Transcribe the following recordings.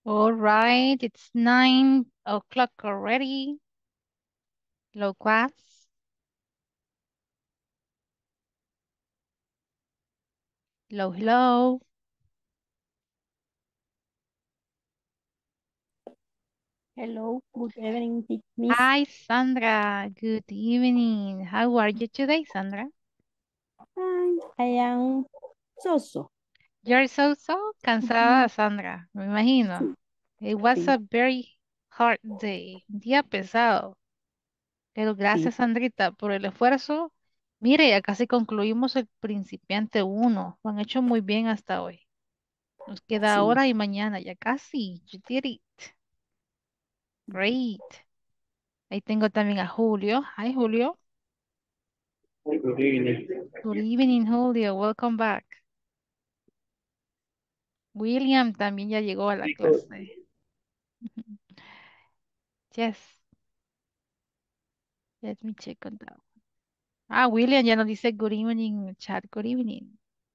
All right, it's 9 o'clock already. Hello, class. Hello, hello. Hello, good evening, Miss. Hi, Sandra. Good evening. How are you today, Sandra? I am so. You're so cansada, Ujú. Sandra. Me imagino. Sí, It was sí, a very hard day. Un día pesado. Pero sí, gracias, Sandrita, por el esfuerzo. Mire, ya casi concluimos el principiante uno. Lo han hecho muy bien hasta hoy. Nos queda sí. ahora y mañana. Ya casi. You did it. Great. Ahí tengo también a Julio. Hi, Julio. Good evening. Good evening, Julio. Welcome back. William también ya llegó a la Chicos, clase. Yes. Let me check on that. Ah, William ya nos dice good evening en el chat. Good evening.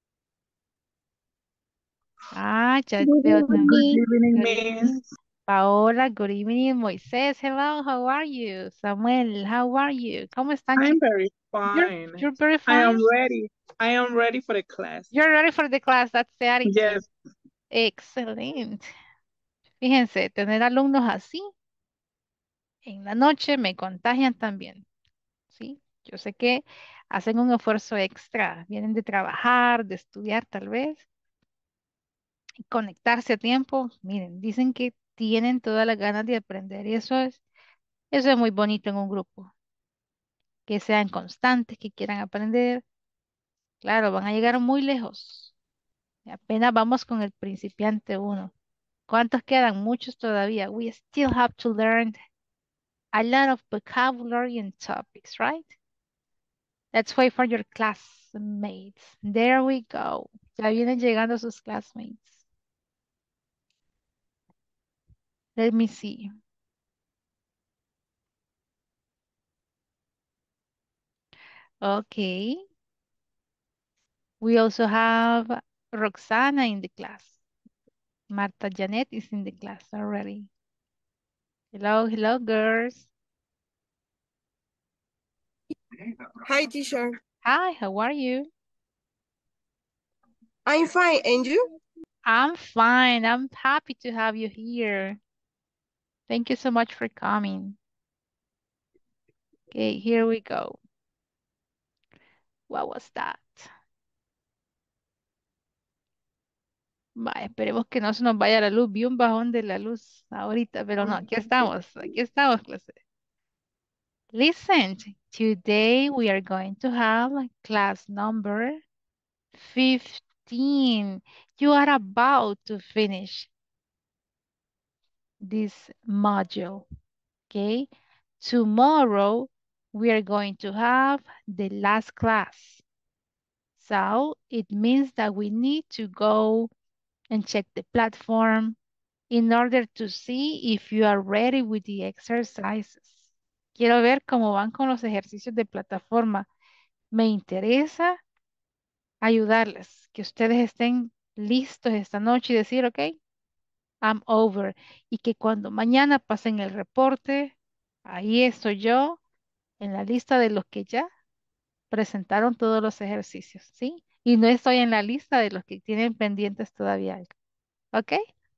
Ah, ya Good veo evening, good también. evening, Good Miss. evening. Paola, good evening. Moisés, hello, how are you? Samuel, how are you? ¿Cómo están, I'm chicos? very You're, fine. you're very I fine. am ready. I am ready for the class. You're ready for the class. That's the attitude. Yes. Excelente. Fíjense, tener alumnos así en la noche me contagian también, ¿sí? Yo sé que hacen un esfuerzo extra, vienen de trabajar, de estudiar tal vez, y conectarse a tiempo. Miren, dicen que tienen todas las ganas de aprender y eso es muy bonito en un grupo, que sean constantes, que quieran aprender. Claro, van a llegar muy lejos. Y apenas vamos con el principiante uno. ¿Cuántos quedan? Muchos todavía. We still have to learn a lot of vocabulary and topics, right? Let's wait for your classmates. There we go. Ya vienen llegando sus classmates. Let me see. Okay. We also have Roxana in the class. Marta Janet is in the class already. Hello, hello, girls. Hi, teacher. Hi, how are you? I'm fine, and you? I'm fine. I'm happy to have you here. Thank you so much for coming. Okay, here we go. What was that? Vaya, esperemos que no se nos vaya la luz. Vi un bajón de la luz ahorita, pero no, aquí estamos, clase. Listen, today we are going to have class number 15. You are about to finish this module, okay? Tomorrow we are going to have the last class. So it means that we need to go and check the platform in order to see if you are ready with the exercises. Quiero ver cómo van con los ejercicios de plataforma. Me interesa ayudarles, que ustedes estén listos esta noche y decir, ok, I'm over. Y que cuando mañana pasen el reporte, ahí estoy yo en la lista de los que ya presentaron todos los ejercicios, ¿sí? Y no estoy en la lista de los que tienen pendientes todavía algo. ¿Ok?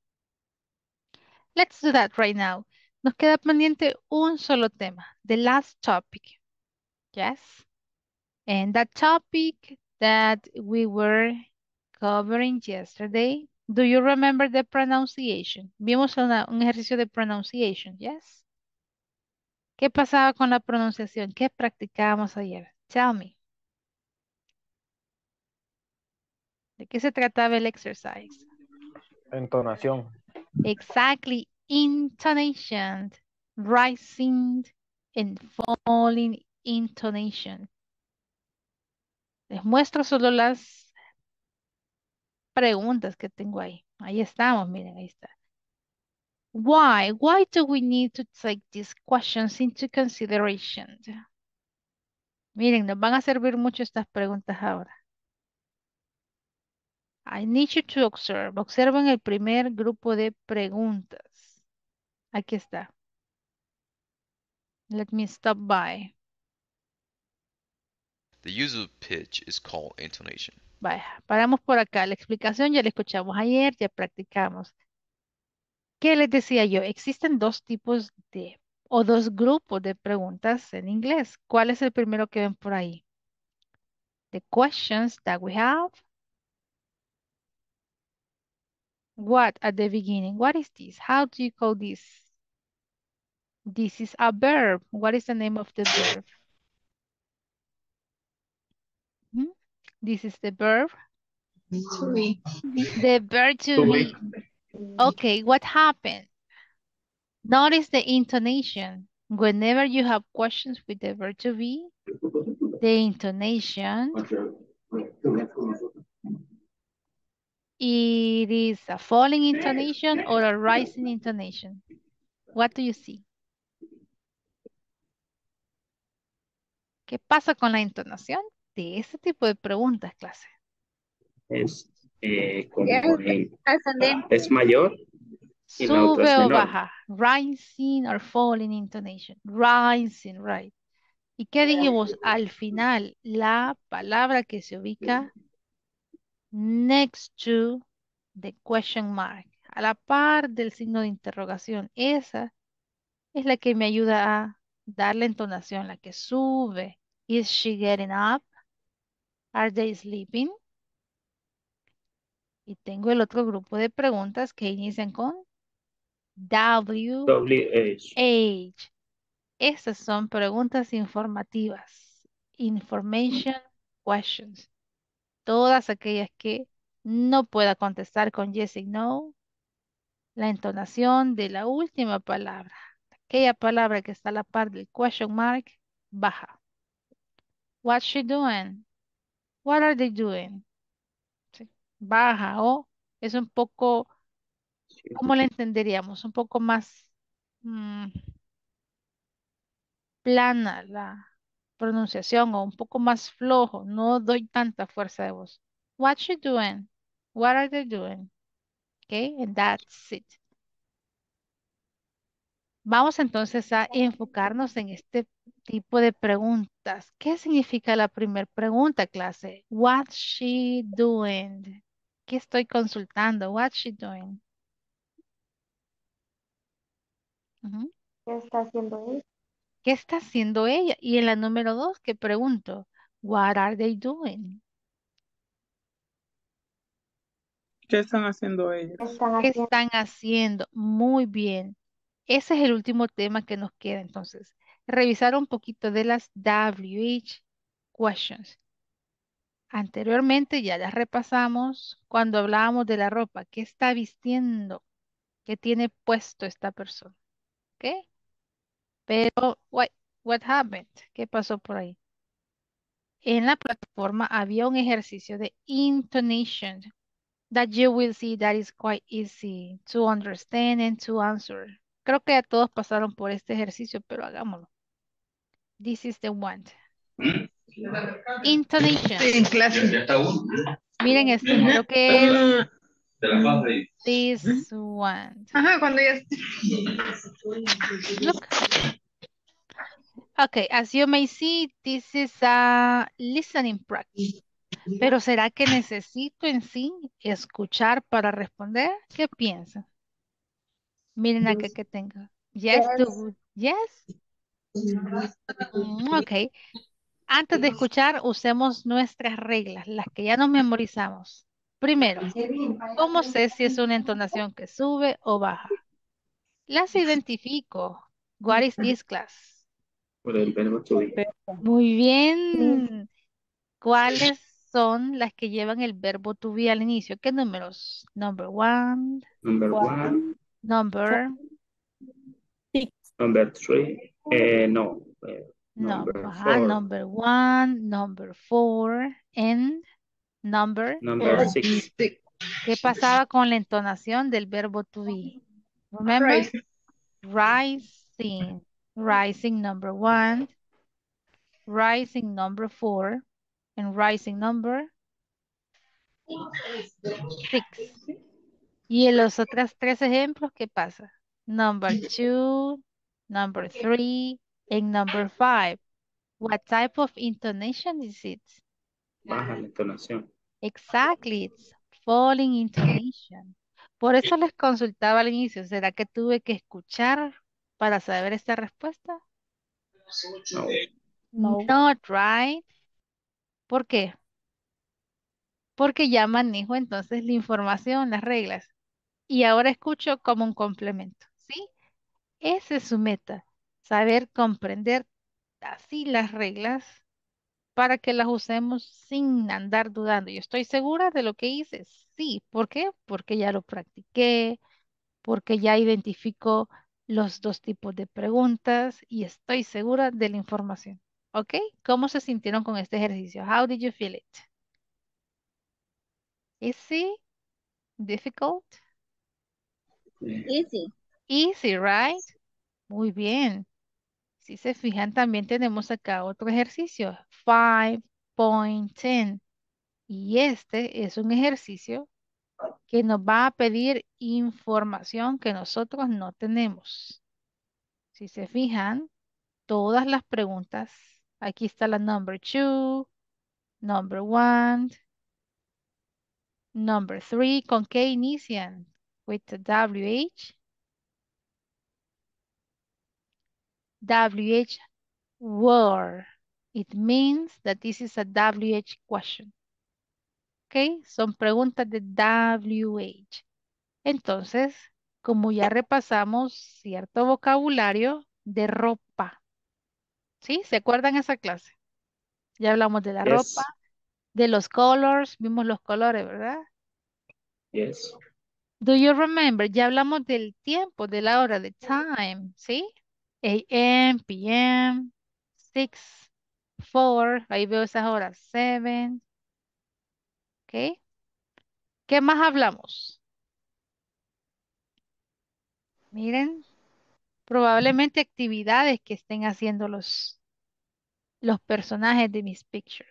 Let's do that right now. Nos queda pendiente un solo tema, the last topic. Yes? And that topic that we were covering yesterday, do you remember the pronunciation? Vimos un ejercicio de pronunciation, yes? ¿Qué pasaba con la pronunciación? ¿Qué practicábamos ayer? Tell me. ¿De qué se trataba el exercise? entonación. Exactly, intonation, rising and falling intonation. Les muestro solo las preguntas que tengo ahí. Ahí estamos, miren, ahí está. Why? Why do we need to take these questions into consideration? Miren, nos van a servir mucho estas preguntas ahora. I need you to observe. Observen el primer grupo de preguntas. Aquí está. Let me stop by. The use of pitch is called intonation. Vaya, paramos por acá. La explicación ya la escuchamos ayer, ya practicamos. ¿Qué les decía yo? Existen dos tipos de, o dos grupos de preguntas en inglés. ¿Cuál es el primero que ven por ahí? The questions that we have. What at the beginning? What is this? How do you call this? This is a verb. What is the name of the verb? Hmm? This is the verb. The verb to be. Okay, what happened? Notice the intonation. Whenever you have questions with the verb to be, the intonation, it is a falling intonation or a rising intonation. What do you see? ¿Qué pasa con la entonación de este tipo de preguntas, clase? Es como es mayor y la otra Sube es o menor. baja. Rising or falling intonation. Rising, right. ¿Y qué dijimos? Al final, la palabra que se ubica next to the question mark. A la par del signo de interrogación. Esa es la que me ayuda a dar la entonación, la que sube. Is she getting up? Are they sleeping? Y tengo el otro grupo de preguntas que inician con WH. WH. Estas son preguntas informativas. Information questions. Todas aquellas que no pueda contestar con yes y no. La entonación de la última palabra. Aquella palabra que está a la par del question mark, baja. What's she doing? What are they doing? Sí, baja o es un poco, ¿cómo le entenderíamos? Un poco más plana la pronunciación o un poco más flojo. No doy tanta fuerza de voz. What's she doing? What are they doing? Okay, and that's it. Vamos entonces a enfocarnos en este tipo de preguntas. ¿Qué significa la primera pregunta, clase? What's she doing? ¿Qué estoy consultando? What's she doing? Ujú. ¿Qué está haciendo ella? Y en la número dos, ¿qué pregunto? What are they doing? ¿Qué están haciendo ellos? ¿Qué están haciendo? Muy bien. Ese es el último tema que nos queda entonces. Revisar un poquito de las WH questions. Anteriormente ya las repasamos cuando hablábamos de la ropa. ¿Qué está vistiendo? ¿Qué tiene puesto esta persona? ¿Ok? Pero, what happened? ¿Qué pasó por ahí? En la plataforma había un ejercicio de intonation that you will see that is quite easy to understand and to answer. Creo que ya todos pasaron por este ejercicio, pero hagámoslo. This is the one. Intonation. En clase. Miren este, creo que es Ah, this one. Ajá, cuando ya Look. Okay, as you may see, this is a listening practice. Pero ¿será que necesito en sí escuchar para responder? ¿Qué piensan? Miren acá que tengo. Yes, do. Yes. Ok. Antes de escuchar, usemos nuestras reglas, las que ya nos memorizamos. Primero, ¿cómo sé si es una entonación que sube o baja? Las identifico. What is this class? Por el verbo to be. Muy bien. ¿Cuáles son las que llevan el verbo to be al inicio? ¿Qué números? Number one, Number one, number, number three, no, no, number ajá, four, number one, number four, and number. number six. ¿Qué pasaba con la entonación del verbo to be? Remember? Right. Rising. Rising number one, rising number four, and rising number Six. Y en los otros tres ejemplos, ¿qué pasa? Number two, number three, and number five. What type of intonation is it? Baja la entonación. Exactly, it's falling intonation. Por eso les consultaba al inicio, ¿será que tuve que escuchar para saber esta respuesta? No. No. Not right. ¿Por qué? Porque ya manejo entonces la información, las reglas. Y ahora escucho como un complemento, ¿sí? Esa es su meta, saber comprender así las reglas para que las usemos sin andar dudando. Yo estoy segura de lo que hice. Sí, ¿por qué? Porque ya lo practiqué, porque ya identifico los dos tipos de preguntas y estoy segura de la información. ¿Ok? ¿Cómo se sintieron con este ejercicio? How did you feel it? Easy? Difficult? Easy. Easy, right? Muy bien. Si se fijan, también tenemos acá otro ejercicio, 5.10. Y este es un ejercicio que nos va a pedir información que nosotros no tenemos. Si se fijan, todas las preguntas, aquí está la number two, number one, number three, ¿con qué inician? With the WH. WH word. It means that this is a WH question. ¿Ok? Son preguntas de WH. Entonces, como ya repasamos cierto vocabulario de ropa, ¿sí? ¿Se acuerdan esa clase? Ya hablamos de la ropa, Yes. de los colors, vimos los colores, ¿verdad? Yes. Do you remember? Ya hablamos del tiempo, de la hora, de time, ¿sí? AM, PM, 6, 4, ahí veo esas horas, 7, ¿ok? ¿Qué más hablamos? Miren, probablemente actividades que estén haciendo los personajes de mis pictures.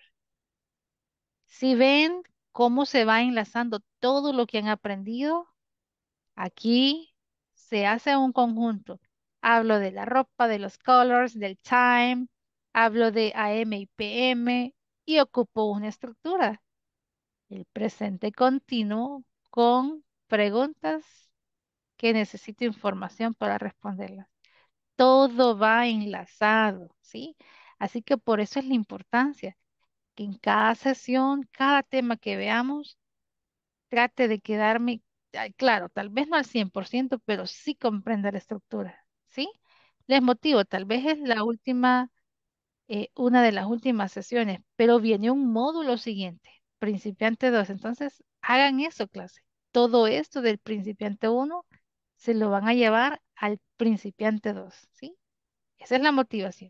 Si ven cómo se va enlazando todo lo que han aprendido, aquí se hace un conjunto. Hablo de la ropa, de los colors, del time, hablo de AM y PM y ocupo una estructura. El presente continuo con preguntas que necesito información para responderlas. Todo va enlazado, ¿sí? Así que por eso es la importancia que en cada sesión, cada tema que veamos, trate de quedarme, claro, tal vez no al 100%, pero sí comprenda la estructura, ¿sí? Les motivo, tal vez es la última, una de las últimas sesiones, pero viene un módulo siguiente, principiante 2. Entonces, hagan eso, clase. Todo esto del principiante uno se lo van a llevar al principiante 2, ¿sí? Esa es la motivación.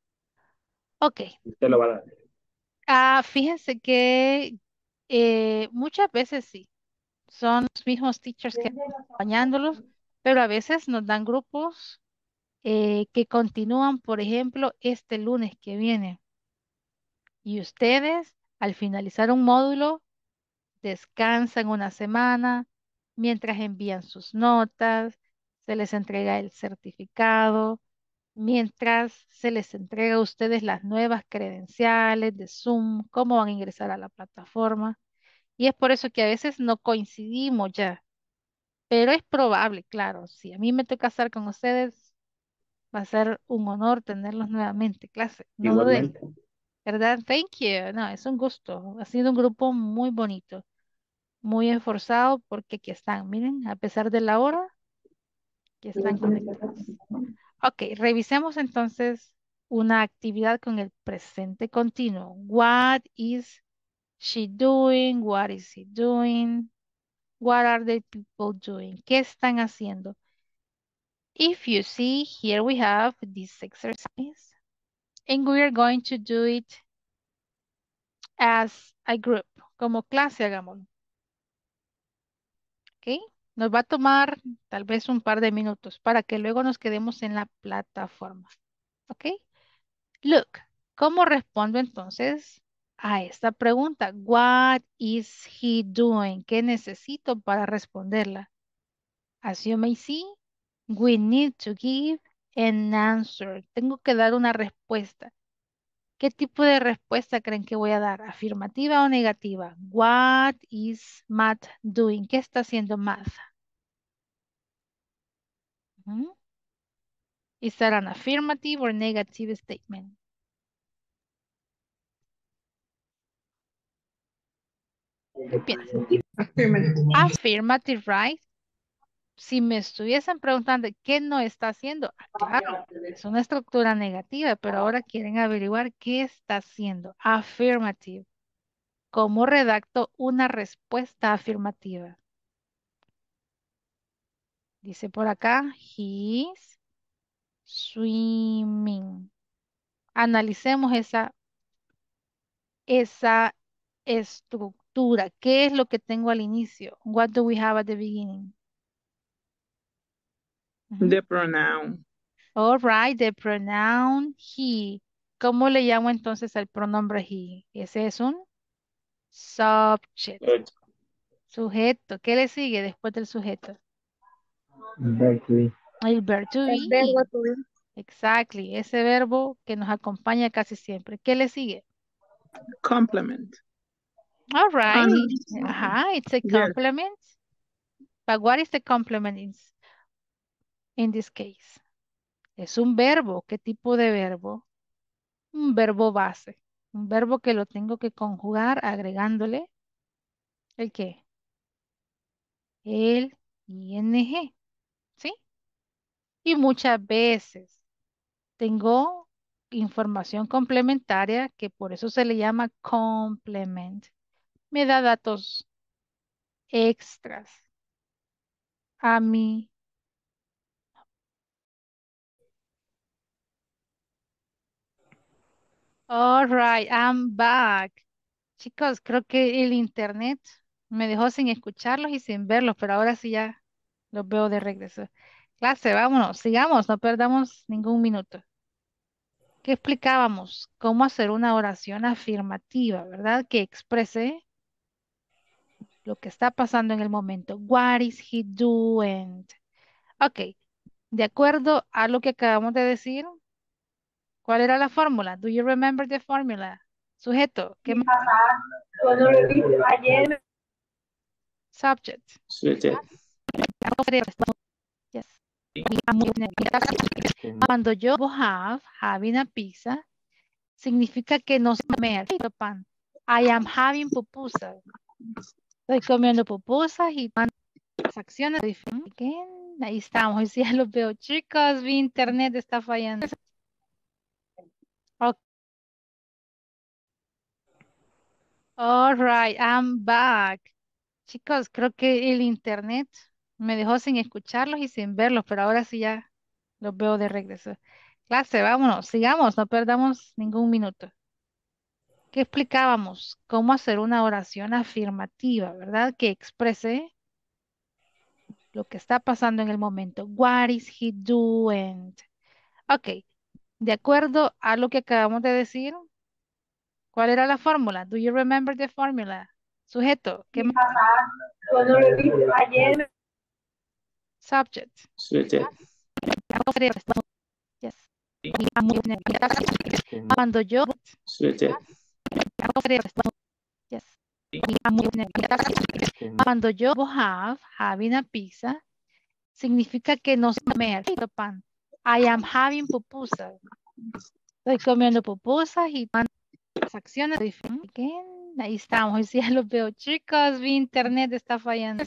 Ok. Usted lo va a dar. Fíjense que muchas veces sí, son los mismos teachers que están acompañándolos, pero a veces nos dan grupos que continúan, por ejemplo, este lunes que viene. Y ustedes, al finalizar un módulo, descansan una semana mientras envían sus notas, se les entrega el certificado, mientras se les entrega a ustedes las nuevas credenciales de Zoom, cómo van a ingresar a la plataforma. Y es por eso que a veces no coincidimos ya, pero es probable, claro, si a mí me toca estar con ustedes, va a ser un honor tenerlos nuevamente, clase, no duden, Igualmente. ¿verdad? Thank you. No, es un gusto. Ha sido un grupo muy bonito, muy esforzado porque aquí están, miren, a pesar de la hora, que están conectados. Ok, revisemos entonces una actividad con el presente continuo. What is she doing? What is he doing? What are the people doing? ¿Qué están haciendo? If you see, here we have this exercise, and we are going to do it as a group, como clase hagámoslo. ¿Ok? Nos va a tomar tal vez un par de minutos para que luego nos quedemos en la plataforma. ¿Ok? Look, ¿cómo respondo entonces a esta pregunta. What is he doing? ¿Qué necesito para responderla? As you may see, we need to give an answer. Tengo que dar una respuesta. ¿Qué tipo de respuesta creen que voy a dar? ¿Afirmativa o negativa? What is Matt doing? ¿Qué está haciendo Matt? Ujú. Is that an affirmative or negative statement? ¿Qué piensan? Affirmative. Affirmative, right? Si me estuviesen preguntando qué no está haciendo, claro, es una estructura negativa, pero ahora quieren averiguar qué está haciendo. Affirmative. ¿Cómo redacto una respuesta afirmativa? Dice por acá, he's swimming. Analicemos esa estructura. ¿Qué es lo que tengo al inicio? What do we have at the beginning? Ujú. The pronoun. All right, the pronoun he. ¿Cómo le llamo entonces al pronombre he? Ese es un subject. Sujeto. ¿Qué le sigue después del sujeto? Verb to be. El verb to El be. verbo to be. Exactly. Ese verbo que nos acompaña casi siempre. ¿Qué le sigue? Complement. All right. Um, Ajá, it's a yes. complement. But what is the complement in this case? Es un verbo. ¿Qué tipo de verbo? Un verbo base. Un verbo que lo tengo que conjugar agregándole ¿el qué? El ing. ¿Sí? Y muchas veces tengo información complementaria que por eso se le llama complement. Me da datos extras a mí. All right, I'm back. Chicos, creo que el internet me dejó sin escucharlos y sin verlos, pero ahora sí ya los veo de regreso. Clase, vámonos, sigamos, no perdamos ningún minuto. ¿Qué explicábamos? Cómo hacer una oración afirmativa, ¿verdad? Que exprese lo que está pasando en el momento. What is he doing? Ok, de acuerdo a lo que acabamos de decir, ¿cuál era la fórmula? Do you remember the formula? Sujeto, ¿qué más? Cuando lo vi ayer, Subject. Subject. Yes. Cuando yo have, having a pizza, significa que no se come el pan. I am having pupusas. Estoy comiendo pupusas y las acciones diferentes. Ahí estamos, hoy sí ya los veo. Chicos, mi internet está fallando. Ok. All right, I'm back. Chicos, creo que el internet me dejó sin escucharlos y sin verlos, pero ahora sí ya los veo de regreso. Clase, vámonos, sigamos, no perdamos ningún minuto. ¿Qué explicábamos? Cómo hacer una oración afirmativa, ¿verdad? Que exprese lo que está pasando en el momento. What is he doing? Ok, de acuerdo a lo que acabamos de decir, ¿cuál era la fórmula? Do you remember the formula? Sujeto, ¿qué más? cuando lo vi ayer, Subject. Subject. Yes. Cuando yo, Subject. yes. Cuando yo have, having a pizza, significa que no se come el pan. I am having pupusas. Estoy comiendo pupusas y las acciones diferentes. Ahí estamos, hoy sí ya los veo. Chicos, mi internet está fallando.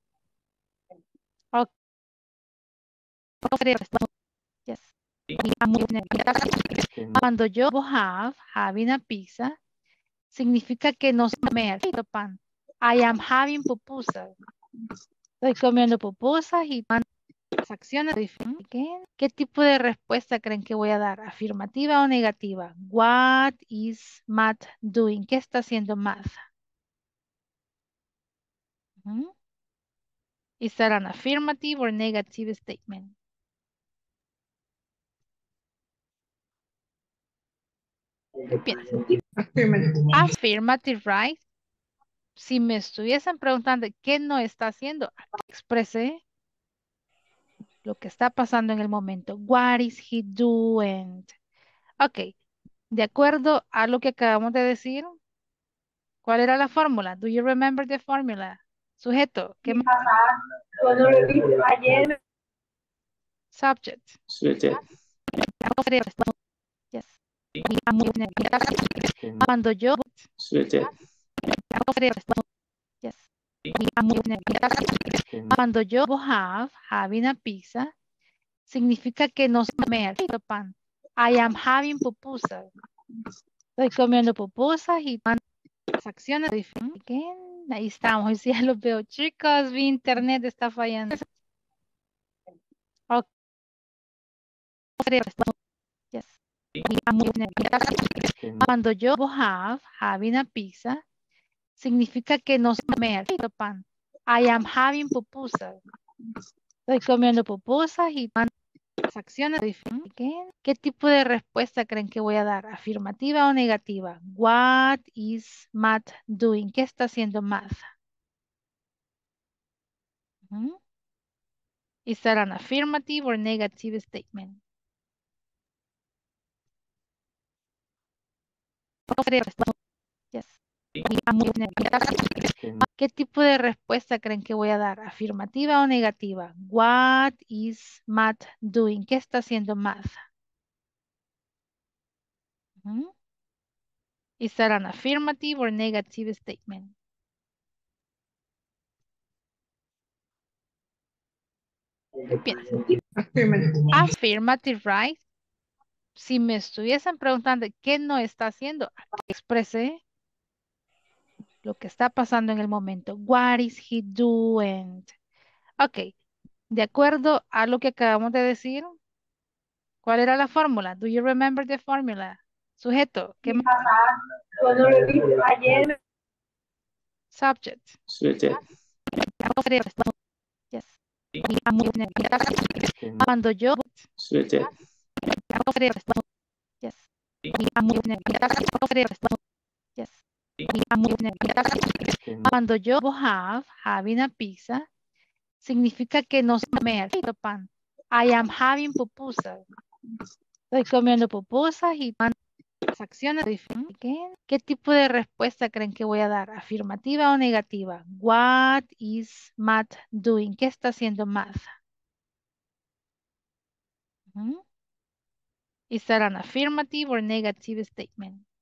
Ok. Yes. Cuando yo have, having a pizza, significa que no se come el pan. I am having pupusas. Estoy comiendo pupusas y las acciones diferentes. ¿Qué tipo de respuesta creen que voy a dar? ¿Afirmativa o negativa? What is Matt doing? ¿Qué está haciendo Matt? Ujú. Is that an affirmative or negative statement? ¿Qué piensan? Affirmative. Affirmative, right? Si me estuviesen preguntando qué no está haciendo, expresé lo que está pasando en el momento. What is he doing? Ok, de acuerdo a lo que acabamos de decir, ¿cuál era la fórmula? Do you remember the formula? Sujeto, ¿qué más? Cuando lo vi ayer, Subject. Subject. Yes. Cuando yo, Subject. yes. Cuando yo have, having a pizza, significa que no se me ha pan. I am having pupusas. Estoy comiendo pupusas y las acciones diferentes. Ahí estamos, hoy sí ya los veo. Chicos, mi internet está fallando. Ok. Yes. Cuando yo have, having a pizza, significa que no se me ha pan. I am having pupusas. Estoy comiendo pupusas y las acciones diferentes. ¿Qué tipo de respuesta creen que voy a dar? ¿Afirmativa o negativa? What is Matt doing? ¿Qué está haciendo Matt? Ujú. Is that an affirmative or negative statement? Yes. ¿Qué tipo de respuesta creen que voy a dar? ¿Afirmativa o negativa? What is Matt doing? ¿Qué está haciendo Matt? Ujú. Is that an affirmative or negative statement? Piensen. Affirmative. Affirmative, right? Si me estuviesen preguntando qué no está haciendo, expresé lo que está pasando en el momento. What is he doing? Ok, de acuerdo a lo que acabamos de decir, ¿cuál era la fórmula? Do you remember the formula? Sujeto, ¿qué más? cuando lo vi ayer, Subject. Subject. Yes. Cuando yo, Subject. yes. Yes. Cuando yo have, having a pizza, significa que no se me ha pan. I am having pupusas. Estoy comiendo pupusas y las acciones diferentes. ¿Qué tipo de respuesta creen que voy a dar? ¿Afirmativa o negativa? What is Matt doing? ¿Qué está haciendo Matt? Ujú. Is that an affirmative or negative statement?